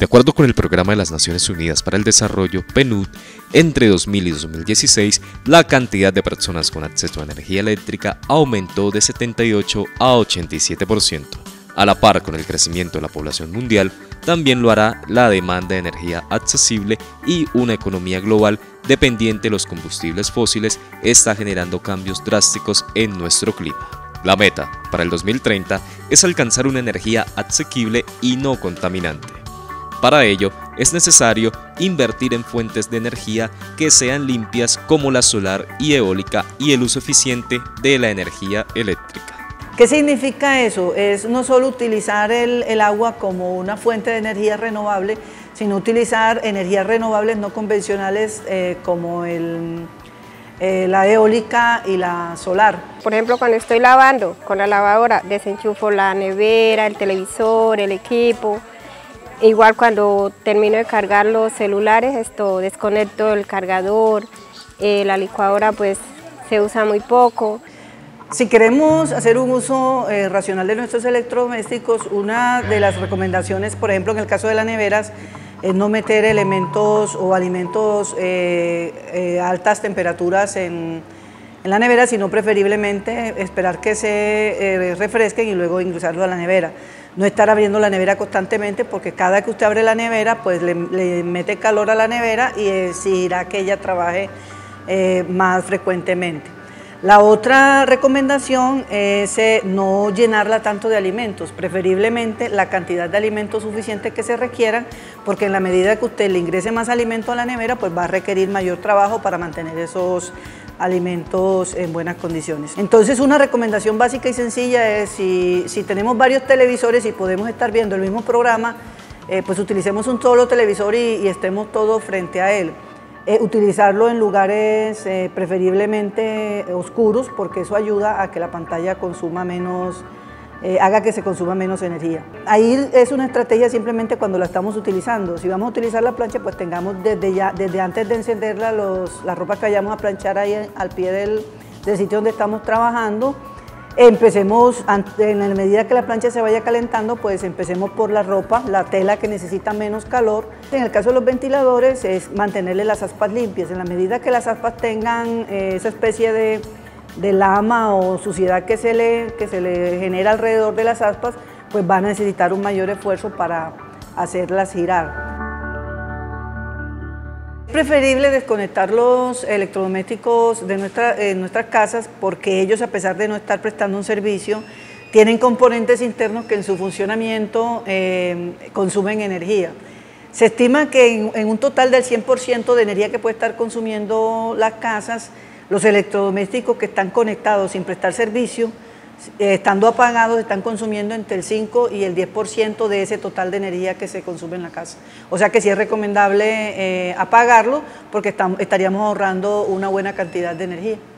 De acuerdo con el Programa de las Naciones Unidas para el Desarrollo, PNUD, entre 2000 y 2016, la cantidad de personas con acceso a energía eléctrica aumentó de 78 a 87%. A la par con el crecimiento de la población mundial, también lo hará la demanda de energía accesible y una economía global dependiente de los combustibles fósiles está generando cambios drásticos en nuestro clima. La meta para el 2030 es alcanzar una energía asequible y no contaminante. Para ello, es necesario invertir en fuentes de energía que sean limpias como la solar y eólica y el uso eficiente de la energía eléctrica. ¿Qué significa eso? Es no solo utilizar el agua como una fuente de energía renovable, sino utilizar energías renovables no convencionales como la eólica y la solar. Por ejemplo, cuando estoy lavando con la lavadora, desenchufo la nevera, el televisor, el equipo. Igual cuando termino de cargar los celulares, desconecto el cargador, la licuadora pues se usa muy poco. Si queremos hacer un uso racional de nuestros electrodomésticos, una de las recomendaciones, por ejemplo en el caso de las neveras, es no meter elementos o alimentos a altas temperaturas en la nevera, sino preferiblemente esperar que se refresquen y luego ingresarlo a la nevera. No estar abriendo la nevera constantemente, porque cada que usted abre la nevera pues le mete calor a la nevera y exigirá que ella trabaje más frecuentemente. La otra recomendación es no llenarla tanto de alimentos, preferiblemente la cantidad de alimentos suficiente que se requieran, porque en la medida que usted le ingrese más alimento a la nevera, pues va a requerir mayor trabajo para mantener esos alimentos en buenas condiciones. Entonces, una recomendación básica y sencilla es, si tenemos varios televisores y podemos estar viendo el mismo programa, pues utilicemos un solo televisor y estemos todos frente a él. Utilizarlo en lugares preferiblemente oscuros, porque eso ayuda a que la pantalla consuma menos, haga que se consuma menos energía. Ahí es una estrategia simplemente cuando la estamos utilizando. Si vamos a utilizar la plancha, pues tengamos desde antes de encenderla la ropa que vayamos a planchar ahí al pie del sitio donde estamos trabajando. Empecemos, en la medida que la plancha se vaya calentando, pues empecemos por la ropa, la tela que necesita menos calor. En el caso de los ventiladores es mantenerle las aspas limpias. En la medida que las aspas tengan esa especie de lama o suciedad que se le genera alrededor de las aspas, pues van a necesitar un mayor esfuerzo para hacerlas girar. Es preferible desconectar los electrodomésticos de nuestras casas, porque ellos, a pesar de no estar prestando un servicio, tienen componentes internos que en su funcionamiento consumen energía. Se estima que en un total del 100% de energía que puede estar consumiendo las casas, los electrodomésticos que están conectados sin prestar servicio, estando apagados, están consumiendo entre el 5 y el 10% de ese total de energía que se consume en la casa. O sea que sí es recomendable apagarlo, porque estaríamos ahorrando una buena cantidad de energía.